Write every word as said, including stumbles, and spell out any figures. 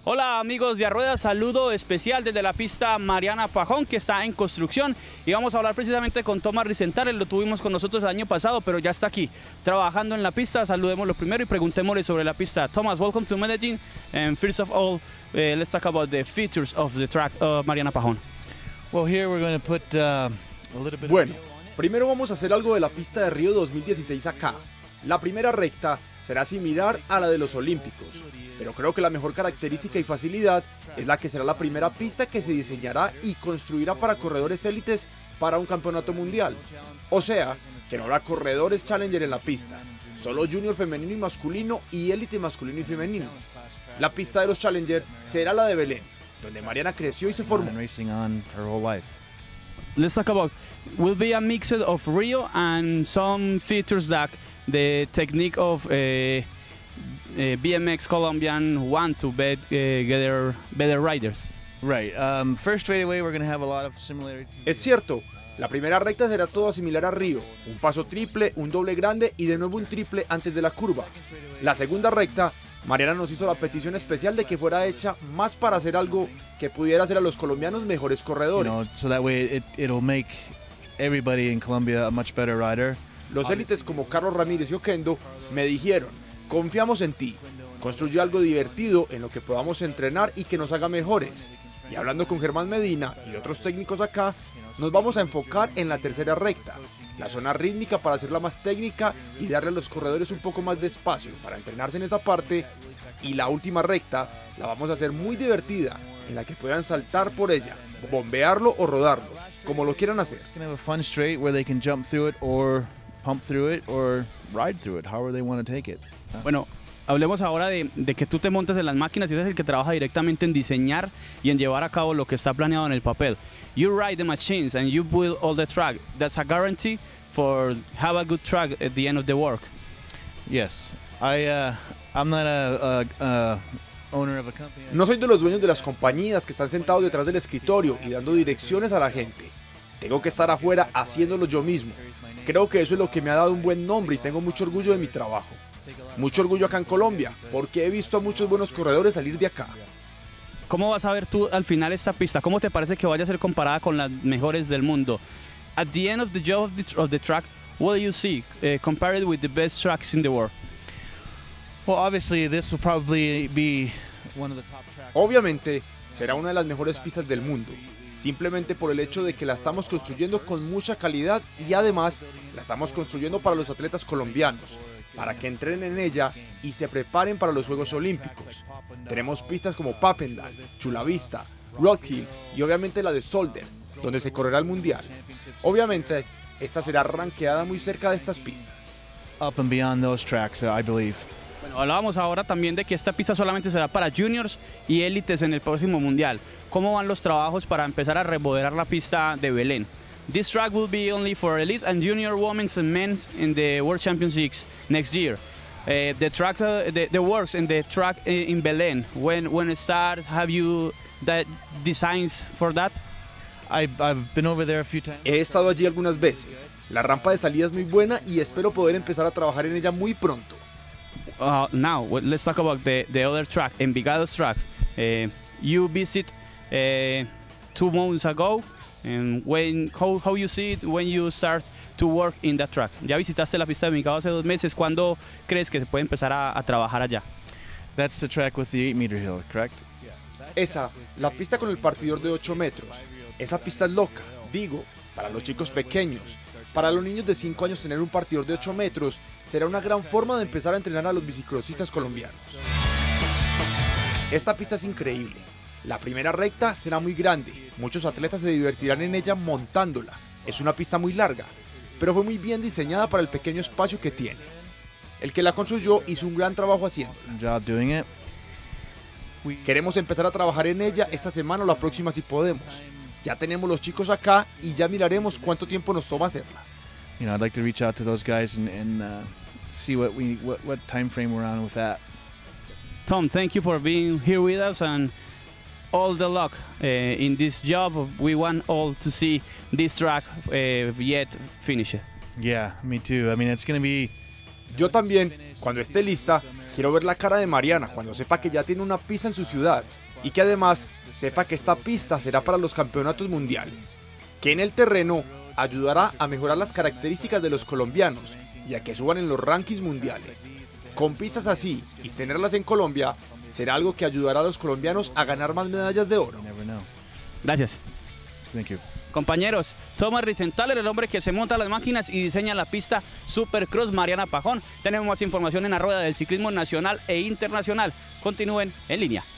Hola amigos de A Rueda, saludo especial desde la pista Mariana Pajón, que está en construcción, y vamos a hablar precisamente con Tomás Ricenthaler. Lo tuvimos con nosotros el año pasado, pero ya está aquí trabajando en la pista. Saludémoslo primero y preguntémosle sobre la pista. Thomas, welcome to Medellín, and first of all, uh, let's talk about the features of the track uh, Mariana Pajón. Well, here we're going to put uh, a little bit Bueno, primero vamos a hacer algo de la pista de Río dos mil dieciséis acá. La primera recta será similar a la de los Olímpicos, pero creo que la mejor característica y facilidad es la que será la primera pista que se diseñará y construirá para corredores élites para un campeonato mundial. O sea, que no habrá corredores challenger en la pista, solo junior femenino y masculino y élite masculino y femenino. La pista de los challenger será la de Belén, donde Mariana creció y se formó. racing on her whole life. Let's talk about, will be a mix of Rio and some features like the technique of uh, uh, B M X Colombian want to bet, uh, get better riders. Right. Um, first straightaway, we're going to have a lot of similarities. Es cierto, la primera recta será todo similar a Río, un paso triple, un doble grande y de nuevo un triple antes de la curva. La segunda recta, Mariana nos hizo la petición especial de que fuera hecha más para hacer algo que pudiera hacer a los colombianos mejores You corredores. know, so that way it, it'll make everybody in Colombia a much better rider. Los élites como Carlos Ramírez y Oquendo me dijeron: confiamos en ti, construye algo divertido en lo que podamos entrenar y que nos haga mejores. Y hablando con Germán Medina y otros técnicos acá, nos vamos a enfocar en la tercera recta, la zona rítmica para hacerla más técnica y darle a los corredores un poco más de espacio para entrenarse en esa parte. Y la última recta la vamos a hacer muy divertida, en la que puedan saltar por ella, bombearlo o rodarlo, como lo quieran hacer. It's going to have a fun straight where they can jump through it or pump through it or ride through it, however they want to take it. Bueno, hablemos ahora de, de que tú te montes en las máquinas y eres el que trabaja directamente en diseñar y en llevar a cabo lo que está planeado en el papel. You ride the machines and you build all the track. That's a guarantee for have a good track at the end of the work. Yes. I, uh, I'm not a, a, a owner of a company. No soy de los dueños de las compañías que están sentados detrás del escritorio y dando direcciones a la gente. Tengo que estar afuera haciéndolo yo mismo. Creo que eso es lo que me ha dado un buen nombre y tengo mucho orgullo de mi trabajo. Mucho orgullo acá en Colombia, porque he visto a muchos buenos corredores salir de acá. ¿Cómo vas a ver tú al final esta pista? ¿Cómo te parece que vaya a ser comparada con las mejores del mundo? At the end of the job of the, of the track, what do you see uh, compared with the best tracks in the world? Well, obviously, this will probably be one of the top tracks. Obviamente, será una de las mejores pistas del mundo, simplemente por el hecho de que la estamos construyendo con mucha calidad y además la estamos construyendo para los atletas colombianos, para que entrenen en ella y se preparen para los Juegos Olímpicos. Tenemos pistas como Papendal, Chula Vista, Rock Hill y obviamente la de Solder, donde se correrá el Mundial. Obviamente, esta será rankeada muy cerca de estas pistas. Up and beyond those tracks, uh, I believe. Bueno, hablábamos ahora también de que esta pista solamente será para juniors y élites en el próximo Mundial. ¿Cómo van los trabajos para empezar a remodelar la pista de Belén? This track will be only for elite and junior women and men in the World Championships next year. Uh, the track, uh, the, the works in the track in Belén, when when it starts, have you that designs for that? I, I've been over there a few times. He estado allí algunas veces. La rampa de salida es muy buena y espero poder empezar a trabajar en ella muy pronto. Uh, now, well, let's talk about the, the other track, Envigado's track. Uh, you visit uh, two months ago, and when how, how you see it when you start to work in that track? Ya visitaste la pista de Envigado hace dos meses. ¿Cuándo crees que se puede empezar a, a trabajar allá? That's the track with the eight meter hill, correct? Esa, la pista con el partidor de ocho metros. Esa pista es loca, digo, para los chicos pequeños. Para los niños de cinco años tener un partidor de ocho metros será una gran forma de empezar a entrenar a los bicicrossistas colombianos. Esta pista es increíble. La primera recta será muy grande, muchos atletas se divertirán en ella montándola. Es una pista muy larga, pero fue muy bien diseñada para el pequeño espacio que tiene. El que la construyó hizo un gran trabajo haciendo. Job doing it. Queremos empezar a trabajar en ella esta semana o la próxima si podemos. Ya tenemos los chicos acá y ya miraremos cuánto tiempo nos toma hacerla. You know, I'd like to reach out to those guys and, and uh, see what we what, what time frame we're on with that. Tom, thank you for being here with us and all the luck uh, in this job. We want all to see this track uh, yet finish it. Yeah, me too. I mean, it's going to be Yo también, cuando esté lista, Quiero ver la cara de Mariana cuando sepa que ya tiene una pista en su ciudad y que además sepa que esta pista será para los campeonatos mundiales, que en el terreno ayudará a mejorar las características de los colombianos y a que suban en los rankings mundiales. Con pistas así y tenerlas en Colombia será algo que ayudará a los colombianos a ganar más medallas de oro. You never know. Gracias. Thank you. Compañeros, Thomas Ritschenthaler, el hombre que se monta las máquinas y diseña la pista Supercross Mariana Pajón. Tenemos más información en la rueda del ciclismo nacional e internacional. Continúen en línea.